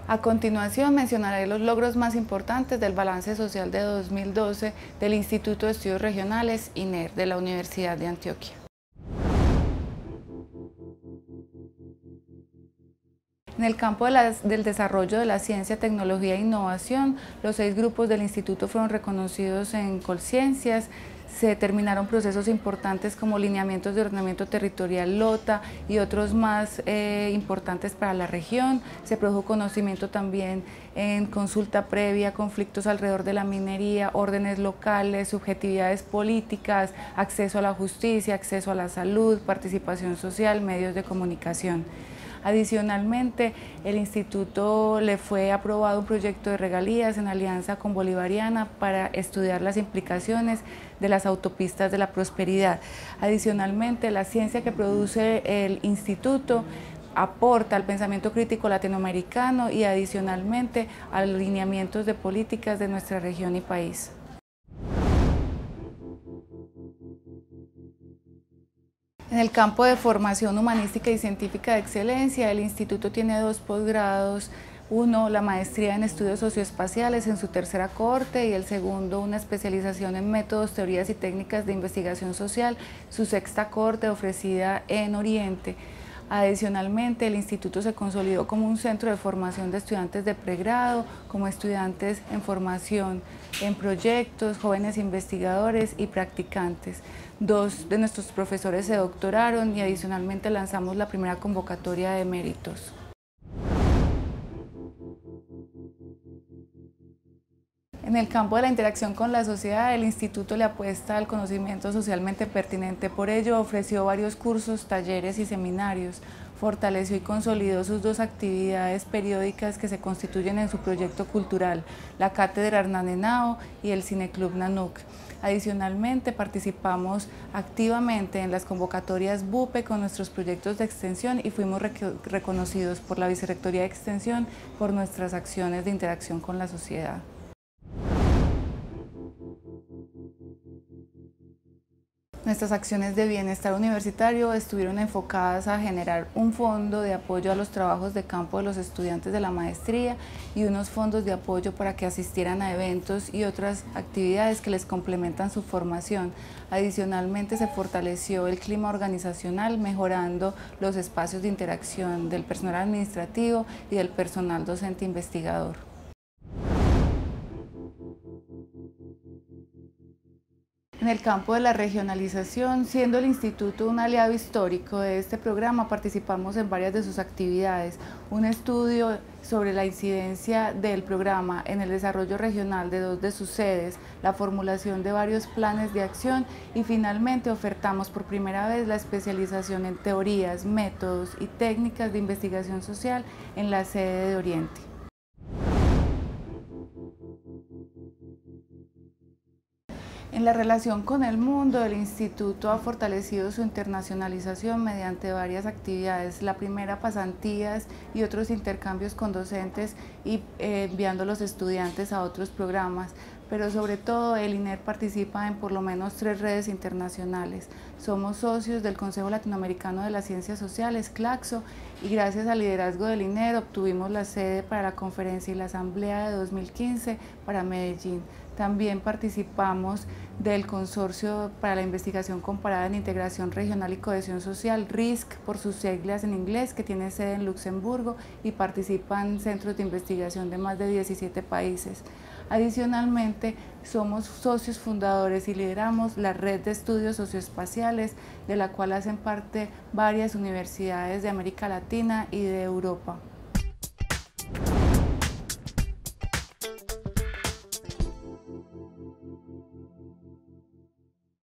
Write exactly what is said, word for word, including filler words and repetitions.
A continuación mencionaré los logros más importantes del balance social de dos mil doce del Instituto de Estudios Regionales I N E R de la Universidad de Antioquia. En el campo de las, del desarrollo de la ciencia, tecnología e innovación, los seis grupos del instituto fueron reconocidos en Colciencias. Se terminaron procesos importantes como lineamientos de ordenamiento territorial LOTA y otros más eh, importantes para la región. Se produjo conocimiento también en consulta previa, conflictos alrededor de la minería, órdenes locales, subjetividades políticas, acceso a la justicia, acceso a la salud, participación social, medios de comunicación. Adicionalmente, el instituto le fue aprobado un proyecto de regalías en alianza con Bolivariana para estudiar las implicaciones de las autopistas de la prosperidad. Adicionalmente, la ciencia que produce el instituto aporta al pensamiento crítico latinoamericano y adicionalmente a los lineamientos de políticas de nuestra región y país. En el campo de formación humanística y científica de excelencia, el instituto tiene dos posgrados, uno la maestría en estudios socioespaciales en su tercera cohorte y el segundo una especialización en métodos, teorías y técnicas de investigación social, su sexta cohorte ofrecida en Oriente. Adicionalmente, el instituto se consolidó como un centro de formación de estudiantes de pregrado, como estudiantes en formación en proyectos, jóvenes investigadores y practicantes. Dos de nuestros profesores se doctoraron y adicionalmente lanzamos la primera convocatoria de méritos. En el campo de la interacción con la sociedad, el instituto le apuesta al conocimiento socialmente pertinente. Por ello, ofreció varios cursos, talleres y seminarios. Fortaleció y consolidó sus dos actividades periódicas que se constituyen en su proyecto cultural, la Cátedra Hernán Henao y el Cineclub Nanuc. Adicionalmente, participamos activamente en las convocatorias BUPE con nuestros proyectos de extensión y fuimos reconocidos por la Vicerrectoría de Extensión por nuestras acciones de interacción con la sociedad. Nuestras acciones de bienestar universitario estuvieron enfocadas a generar un fondo de apoyo a los trabajos de campo de los estudiantes de la maestría y unos fondos de apoyo para que asistieran a eventos y otras actividades que les complementan su formación. Adicionalmente, se fortaleció el clima organizacional, mejorando los espacios de interacción del personal administrativo y del personal docente investigador. En el campo de la regionalización, siendo el instituto un aliado histórico de este programa, participamos en varias de sus actividades. Un estudio sobre la incidencia del programa en el desarrollo regional de dos de sus sedes, la formulación de varios planes de acción y finalmente ofertamos por primera vez la especialización en teorías, métodos y técnicas de investigación social en la sede de Oriente. En la relación con el mundo, el instituto ha fortalecido su internacionalización mediante varias actividades. La primera, pasantías y otros intercambios con docentes y eh, enviando a los estudiantes a otros programas. Pero sobre todo el I N E R participa en por lo menos tres redes internacionales. Somos socios del Consejo Latinoamericano de las Ciencias Sociales, CLACSO, y gracias al liderazgo del I N E R obtuvimos la sede para la conferencia y la asamblea de dos mil quince para Medellín. También participamos del Consorcio para la Investigación Comparada en Integración Regional y Cohesión Social, R I S C por sus siglas en inglés, que tiene sede en Luxemburgo y participan centros de investigación de más de diecisiete países. Adicionalmente, somos socios fundadores y lideramos la red de estudios socioespaciales, de la cual hacen parte varias universidades de América Latina y de Europa.